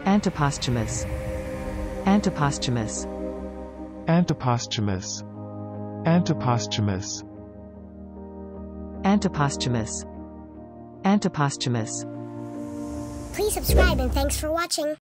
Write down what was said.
Anteposthumous. Anteposthumous. Anteposthumous. Anteposthumous. Anteposthumous. Anteposthumous. Please subscribe and thanks for watching.